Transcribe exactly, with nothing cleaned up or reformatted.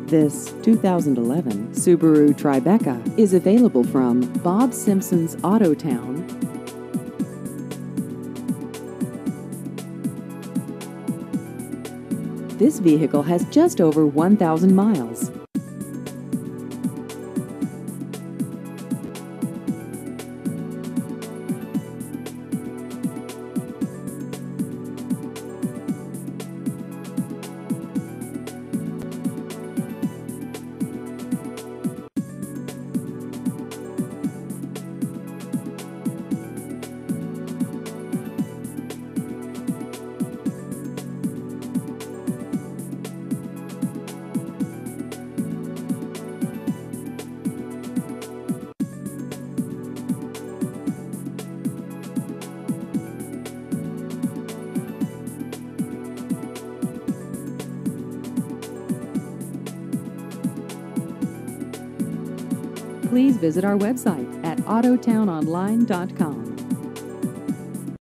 This two thousand eleven Subaru Tribeca is available from Bob Simpson's Auto Town. This vehicle has just over one thousand miles. Please visit our website at autotown online dot com.